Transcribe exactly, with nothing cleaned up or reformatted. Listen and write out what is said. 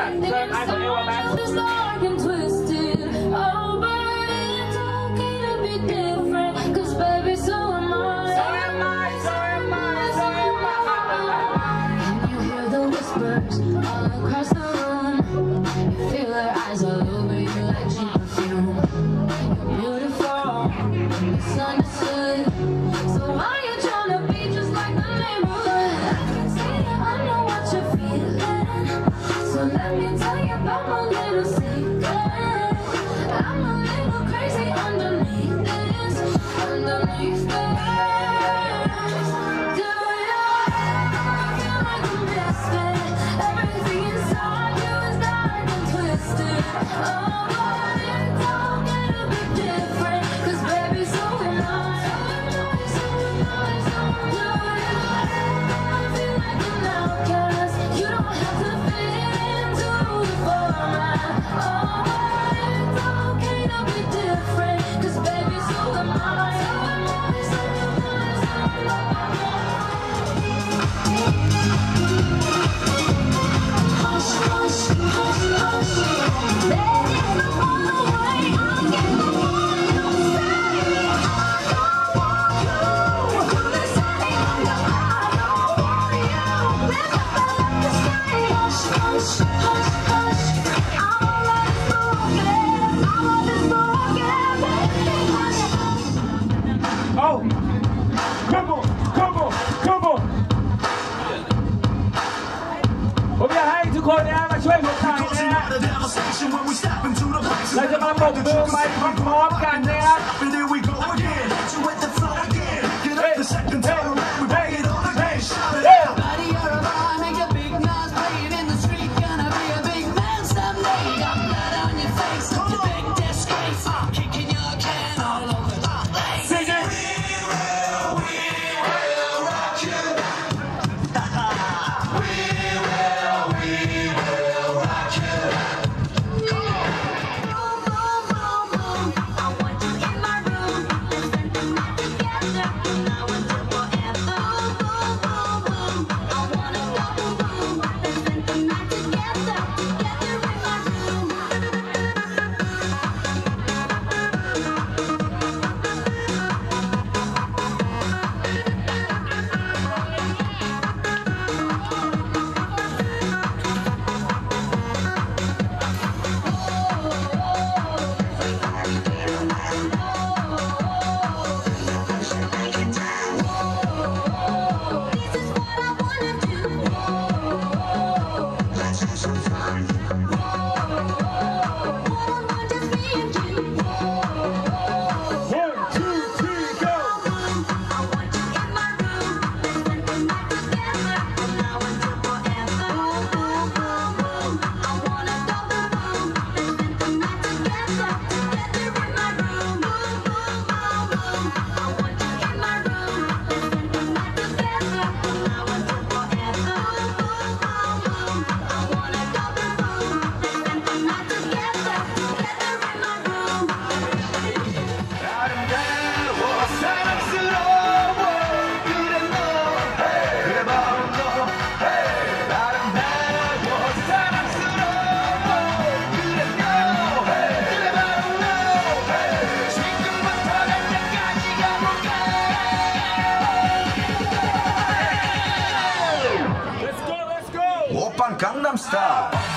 เชิญไอ้ของเอวาแมนผมอยากให้ทุกคนนะมาช่วยผมหน่อยนะฮะเราจะมาปรบมือไปพร้อมๆกันนะครับ Gangnam Style